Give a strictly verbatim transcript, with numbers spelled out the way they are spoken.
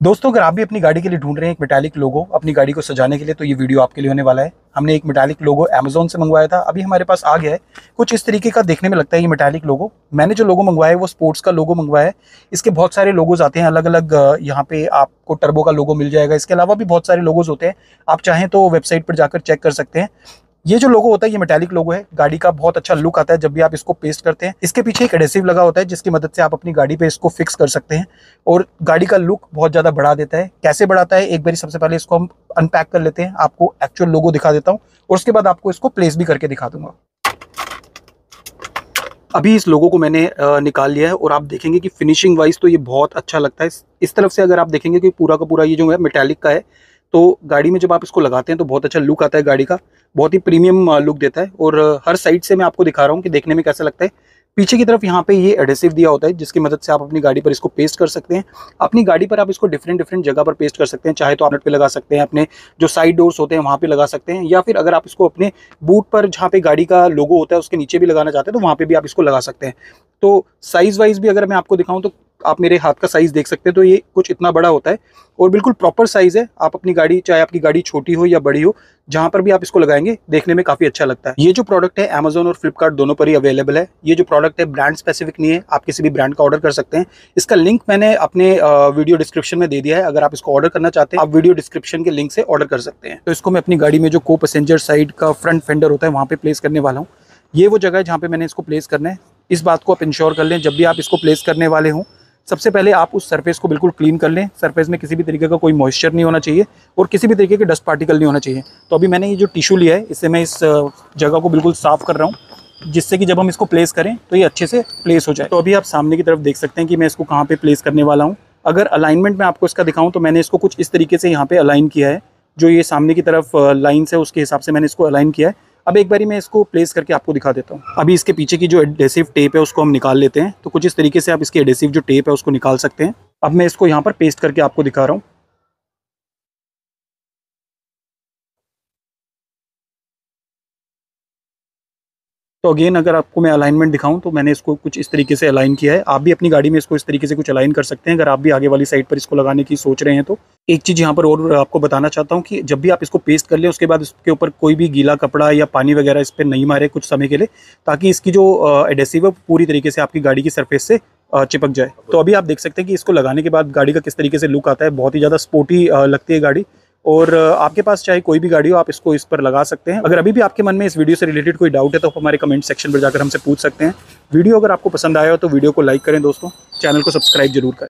दोस्तों, अगर आप भी अपनी गाड़ी के लिए ढूंढ रहे हैं एक मेटालिक लोगो अपनी गाड़ी को सजाने के लिए, तो ये वीडियो आपके लिए होने वाला है। हमने एक मेटालिक लोगो अमेज़न से मंगवाया था, अभी हमारे पास आ गया है। कुछ इस तरीके का देखने में लगता है ये मेटालिक लोगो। मैंने जो लोगो मंगवाया है वो स्पोर्ट्स का लोगो मंगवाया है। इसके बहुत सारे लोगोज आते हैं अलग अलग। यहाँ पे आपको टर्बो का लोगो मिल जाएगा। इसके अलावा भी बहुत सारे लोगोज होते हैं, आप चाहें तो वेबसाइट पर जाकर चेक कर सकते हैं। ये जो लोगो होता है ये मेटालिक लोगो है। गाड़ी का बहुत अच्छा लुक आता है जब भी आप इसको पेस्ट करते हैं। इसके पीछे एक एडेसिव लगा होता है जिसकी मदद से आप अपनी गाड़ी पे इसको फिक्स कर सकते हैं और गाड़ी का लुक बहुत ज़्यादा बढ़ा देता है। कैसे बढ़ाता है, एक बार सबसे पहले इसको हम अनपैक कर लेते हैं। आपको एक्चुअल लोगो दिखा देता हूँ और उसके बाद आपको इसको प्लेस भी करके दिखा दूंगा। अभी इस लोगो को मैंने निकाल लिया है और आप देखेंगे कि फिनिशिंग वाइज तो ये बहुत अच्छा लगता है। इस तरफ से अगर आप देखेंगे कि पूरा का पूरा ये जो है मेटालिक का है, तो गाड़ी में जब आप इसको लगाते हैं तो बहुत अच्छा लुक आता है। गाड़ी का बहुत ही प्रीमियम लुक देता है। और हर साइड से मैं आपको दिखा रहा हूँ कि देखने में कैसा लगता है। पीछे की तरफ यहाँ पे ये एडेसिव दिया होता है जिसकी मदद से आप अपनी गाड़ी पर इसको पेस्ट कर सकते हैं। अपनी गाड़ी पर आप इसको डिफरेंट डिफरेंट जगह पर पेस्ट कर सकते हैं। चाहे तो आप नट पे लगा सकते हैं, अपने जो साइड डोर्स होते हैं वहाँ पे लगा सकते हैं, या फिर अगर आप इसको अपने बूट पर जहाँ पे गाड़ी का लोगो होता है उसके नीचे भी लगाना चाहते हैं तो वहाँ पे भी आप इसको लगा सकते हैं। तो साइज वाइज भी अगर मैं आपको दिखाऊं तो आप मेरे हाथ का साइज देख सकते हैं, तो ये कुछ इतना बड़ा होता है और बिल्कुल प्रॉपर साइज है। आप अपनी गाड़ी, चाहे आपकी गाड़ी छोटी हो या बड़ी हो, जहां पर भी आप इसको लगाएंगे देखने में काफी अच्छा लगता है। ये जो प्रोडक्ट है अमेज़न और फ्लिपकार्ट दोनों पर ही अवेलेबल है। ये जो प्रोडक्ट है ब्रांड स्पेसिफिक नहीं है, आप किसी भी ब्रांड का ऑर्डर कर सकते हैं। इसका लिंक मैंने अपने वीडियो डिस्क्रिप्शन में दे दिया है। अगर आप इसको ऑर्डर करना चाहते हैं आप वीडियो डिस्क्रिप्शन के लिंक से ऑर्डर कर सकते हैं। तो इसको मैं अपनी गाड़ी में जो को पैसेंजर साइड का फ्रंट फेंडर होता है वहाँ पे प्लेस करने वाला हूँ। ये वो जगह है जहाँ पे मैंने इसको प्लेस करना है। इस बात को आप इंश्योर कर लें जब भी आप इसको प्लेस करने वाले हों, सबसे पहले आप उस सरफेस को बिल्कुल क्लीन कर लें। सरफेस में किसी भी तरीके का कोई मॉइस्चर नहीं होना चाहिए और किसी भी तरीके के डस्ट पार्टिकल नहीं होना चाहिए। तो अभी मैंने ये जो टिश्यू लिया है इससे मैं इस जगह को बिल्कुल साफ़ कर रहा हूँ, जिससे कि जब हम इसको प्लेस करें तो ये अच्छे से प्लेस हो जाए। तो अभी आप सामने की तरफ देख सकते हैं कि मैं इसको कहाँ पर प्लेस करने वाला हूँ। अगर अलाइनमेंट में आपको इसका दिखाऊँ तो मैंने इसको कुछ इस तरीके से यहाँ पर अलाइन किया है। जो ये सामने की तरफ लाइन्स है उसके हिसाब से मैंने इसको अलाइन किया है। अब एक बारी मैं इसको प्लेस करके आपको दिखा देता हूँ। अभी इसके पीछे की जो एडेसिव टेप है उसको हम निकाल लेते हैं। तो कुछ इस तरीके से आप इसकी एडेसिव जो टेप है उसको निकाल सकते हैं। अब मैं इसको यहाँ पर पेस्ट करके आपको दिखा रहा हूँ। तो अगेन अगर आपको मैं अलाइनमेंट दिखाऊं तो मैंने इसको कुछ इस तरीके से अलाइन किया है। आप भी अपनी गाड़ी में इसको इस तरीके से कुछ अलाइन कर सकते हैं अगर आप भी आगे वाली साइड पर इसको लगाने की सोच रहे हैं तो। एक चीज़ यहाँ पर और आपको बताना चाहता हूँ कि जब भी आप इसको पेस्ट कर लें उसके बाद इसके ऊपर कोई भी गीला कपड़ा या पानी वगैरह इस पर नहीं मारे कुछ समय के लिए, ताकि इसकी जो एडेसिव है पूरी तरीके से आपकी गाड़ी की सरफेस से चिपक जाए। तो अभी आप देख सकते हैं कि इसको लगाने के बाद गाड़ी का किस तरीके से लुक आता है। बहुत ही ज़्यादा स्पोर्टी लगती है गाड़ी। और आपके पास चाहे कोई भी गाड़ी हो आप इसको इस पर लगा सकते हैं। अगर अभी भी आपके मन में इस वीडियो से रिलेटेड कोई डाउट है तो आप हमारे कमेंट सेक्शन पर जाकर हमसे पूछ सकते हैं। वीडियो अगर आपको पसंद आया हो तो वीडियो को लाइक करें दोस्तों, चैनल को सब्सक्राइब जरूर करें।